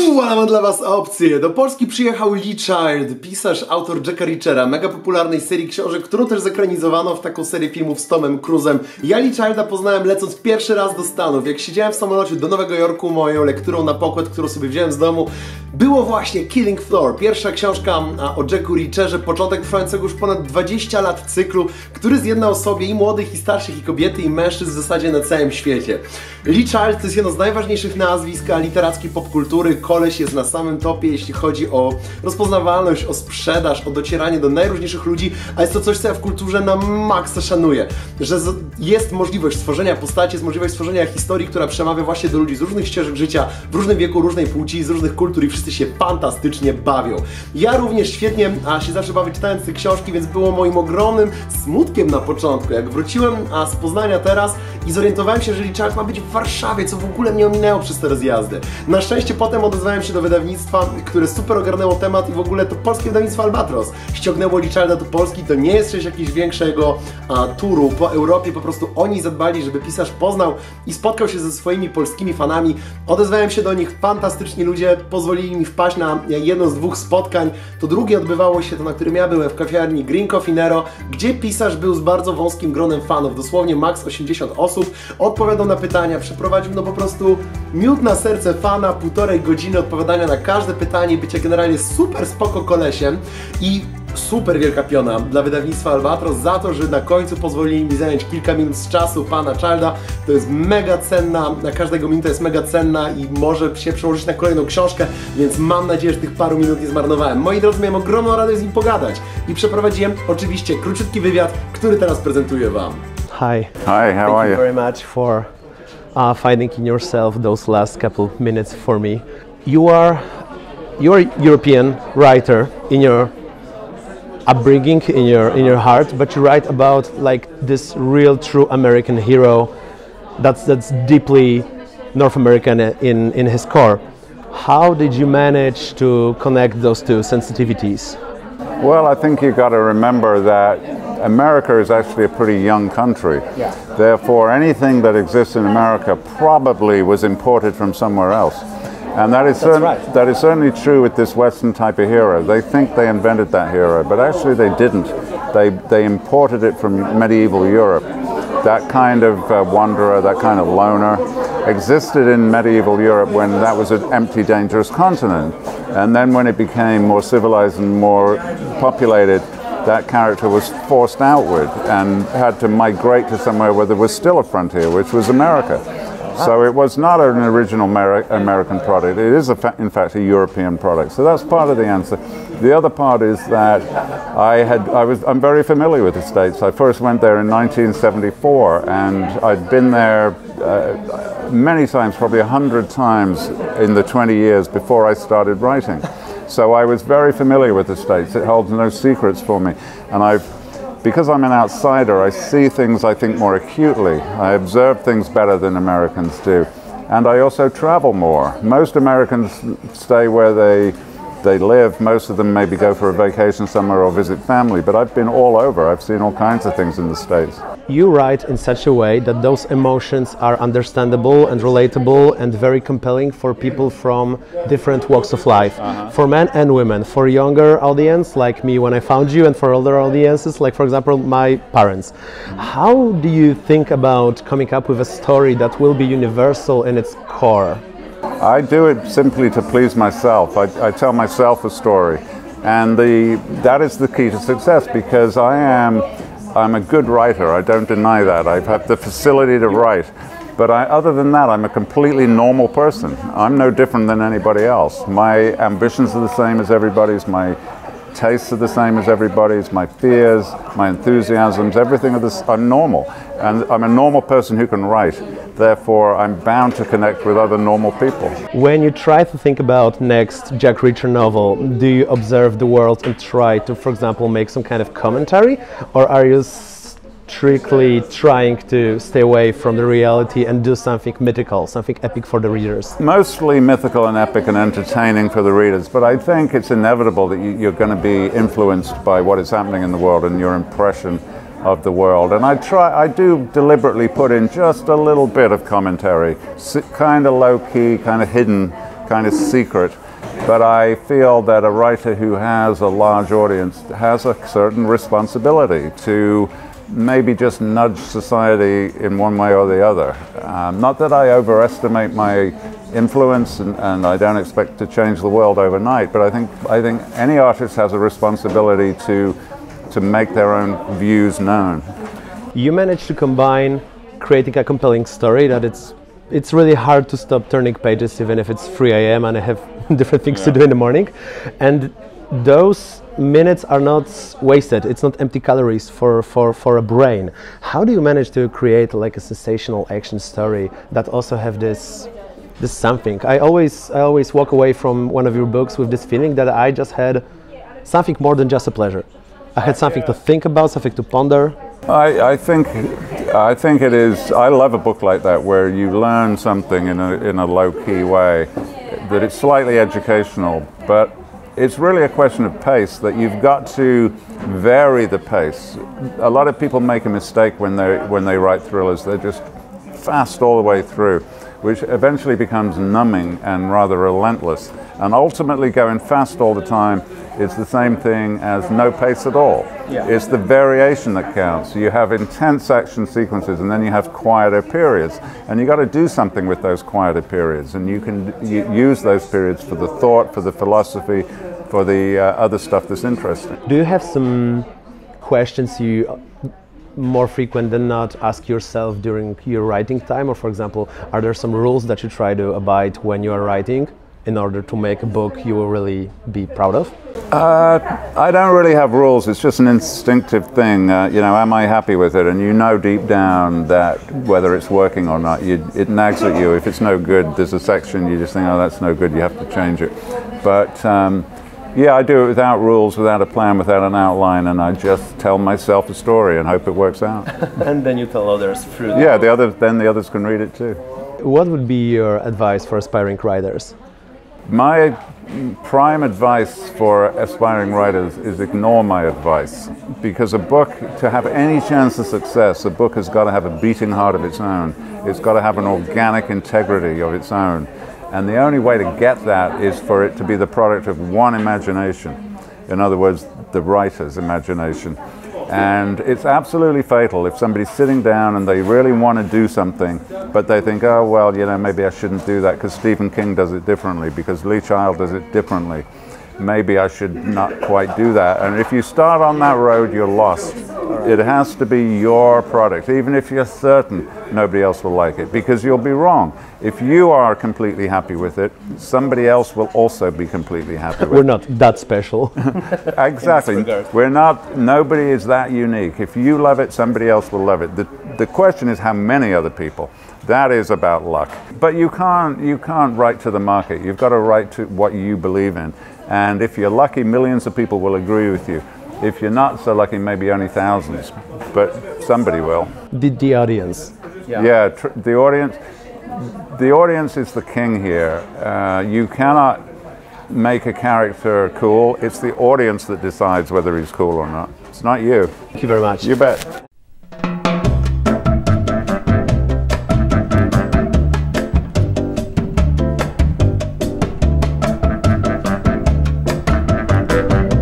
Ale mam dla was opcję. Do Polski przyjechał Lee Child, pisarz, autor Jacka Reachera, mega popularnej serii książek, którą też zekranizowano w taką serię filmów z Tomem Cruise'em. Ja Lee Childa poznałem lecąc pierwszy raz do Stanów. Jak siedziałem w samolocie do Nowego Jorku, moją lekturą na pokład, którą sobie wziąłem z domu, było właśnie Killing Floor, pierwsza książka o Jacku Reacherze, początek trwającego już ponad 20 lat cyklu, który zjednał sobie i młodych, i starszych, i kobiety, i mężczyzn w zasadzie na całym świecie. Lee Child to jest jedno z najważniejszych nazwisk literackiej popkultury. Koleś jest na samym topie, jeśli chodzi o rozpoznawalność, o sprzedaż, o docieranie do najróżniejszych ludzi, a jest to coś, co ja w kulturze na maksa szanuję. Że jest możliwość stworzenia postaci, jest możliwość stworzenia historii, która przemawia właśnie do ludzi z różnych ścieżek życia, w różnym wieku, różnej płci, z różnych kultur i wszyscy się fantastycznie bawią. Ja również świetnie się zawsze bawię czytając te książki, więc było moim ogromnym smutkiem na początku, jak wróciłem z Poznania teraz i zorientowałem się, że Lee Child ma być w Warszawie, co w ogóle mnie ominęło przez te rozjazdy. Na szczęście potem odezwałem się do wydawnictwa, które super ogarnęło temat i w ogóle to polskie wydawnictwo Albatros ściągnęło Lee Childa do Polski. To nie jest coś jakiegoś większego turu po Europie, po prostu oni zadbali, żeby pisarz poznał i spotkał się ze swoimi polskimi fanami. Odezwałem się do nich, fantastyczni ludzie, pozwolili mi wpaść na jedno z dwóch spotkań. To drugie odbywało się, to na którym ja byłem, w kawiarni Green Coffee Nero, gdzie pisarz był z bardzo wąskim gronem fanów, dosłownie max 80 osób, odpowiadał na pytania, przeprowadził no po prostu miód na serce fana, 1,5 godziny odpowiadania na każde pytanie, bycie generalnie super spoko kolesiem i super wielka piona dla wydawnictwa Albatros za to, że na końcu pozwolili mi zająć kilka minut z czasu pana Childa. To jest mega cenna, na każdego minuta jest mega cenna i może się przełożyć na kolejną książkę, więc mam nadzieję, że tych paru minut nie zmarnowałem. Moi drodzy, miałem ogromną radość z nim pogadać i przeprowadziłem oczywiście króciutki wywiad, który teraz prezentuję wam. Hi. Hi, how are you? Thank you very much for finding in yourself those last couple minutes for me. You're a European writer in your upbringing, in your heart, but you write about like this real, true American hero that's deeply North American in his core. How did you manage to connect those two sensitivities? Well, I think you've got to remember that America is actually a pretty young country. Yeah. Therefore, anything that exists in America probably was imported from somewhere else. And that is certainly true with this Western type of hero. They think they invented that hero, but actually they didn't. They imported it from medieval Europe. That kind of wanderer, that kind of loner, existed in medieval Europe when that was an empty, dangerous continent. And then when it became more civilized and more populated, that character was forced outward and had to migrate to somewhere where there was still a frontier, which was America. So it was not an original American product. It is, in fact, a European product. So that's part of the answer. The other part is that I'm very familiar with the States. I first went there in 1974, and I'd been there many times, probably 100 times in the 20 years before I started writing. So I was very familiar with the States. It holds no secrets for me. And because I'm an outsider, I see things, I think, more acutely. I observe things better than Americans do. And I also travel more. Most Americans stay where they live. Most of them maybe go for a vacation somewhere or visit family, but I've been all over. I've seen all kinds of things in the States. You write in such a way that those emotions are understandable and relatable and very compelling for people from different walks of life, for men and women, for younger audience like me when I found you, and for older audiences like, for example, my parents. How do you think about coming up with a story that will be universal in its core? I do it simply to please myself. I tell myself a story, and that is the key to success, because I'm a good writer. I don't deny that. I have the facility to write, but other than that, I'm a completely normal person. I'm no different than anybody else. My ambitions are the same as everybody's. My tastes are the same as everybody's. My fears, my enthusiasms, everything are normal. And I'm a normal person who can write. Therefore, I'm bound to connect with other normal people. When you try to think about next Jack Reacher novel, do you observe the world and try to, for example, make some kind of commentary? Or are you strictly trying to stay away from the reality and do something mythical, something epic for the readers? Mostly mythical and epic and entertaining for the readers, but I think it's inevitable that you're going to be influenced by what is happening in the world and your impression of the world. And I do deliberately put in just a little bit of commentary, kind of low-key, kind of hidden kind of secret. But I feel that a writer who has a large audience has a certain responsibility to maybe just nudge society in one way or the other. Not that I overestimate my influence and I don't expect to change the world overnight, but I think any artist has a responsibility to make their own views known. You managed to combine creating a compelling story that it's really hard to stop turning pages even if it's 3 a.m. and I have different things to do in the morning, and those minutes are not wasted. It's not empty calories for a brain. How do you manage to create like a sensational action story that also have this something? I always walk away from one of your books with this feeling that I just had something more than just a pleasure. I had something to think about, something to ponder. I think it is. I love a book like that where you learn something in a low-key way, that it's slightly educational, but it's really a question of pace, that you've got to vary the pace. A lot of people make a mistake when they write thrillers. They're just fast all the way through, which eventually becomes numbing and rather relentless. And ultimately going fast all the time is the same thing as no pace at all. Yeah. It's the variation that counts. You have intense action sequences and then you have quieter periods. And you got to do something with those quieter periods. And you can use those periods for the thought, for the philosophy, for the other stuff that's interesting. Do you have some questions you more frequent than not ask yourself during your writing time? Or for example, are there some rules that you try to abide when you are writing in order to make a book you will really be proud of? I don't really have rules. It's just an instinctive thing. You know, am I happy with it? And you know deep down that whether it's working or not, it nags at you. If it's no good, there's a section you just think, oh, that's no good, you have to change it. But yeah, I do it without rules, without a plan, without an outline, and I just tell myself a story and hope it works out. And then you tell others through that. Yeah, then the others can read it too. What would be your advice for aspiring writers? My prime advice for aspiring writers is ignore my advice, because a book, to have any chance of success, a book has got to have a beating heart of its own. It's got to have an organic integrity of its own. And the only way to get that is for it to be the product of one imagination. In other words, the writer's imagination. And it's absolutely fatal if somebody's sitting down and they really want to do something, but they think, oh, well, you know, maybe I shouldn't do that because Stephen King does it differently, because Lee Child does it differently. Maybe I should not quite do that. And if you start on that road, you're lost. It has to be your product, even if you're certain nobody else will like it, because you'll be wrong. If you are completely happy with it, somebody else will also be completely happy with it. We're not that special. Exactly. We're not, nobody is that unique. If you love it, somebody else will love it. The question is how many other people. That is about luck. But you can't write to the market. You've got to write to what you believe in. And if you're lucky, millions of people will agree with you. If you're not so lucky, maybe only thousands, but somebody will. The audience. Yeah, the audience. The audience is the king here. You cannot make a character cool. It's the audience that decides whether he's cool or not. It's not you. Thank you very much. You bet.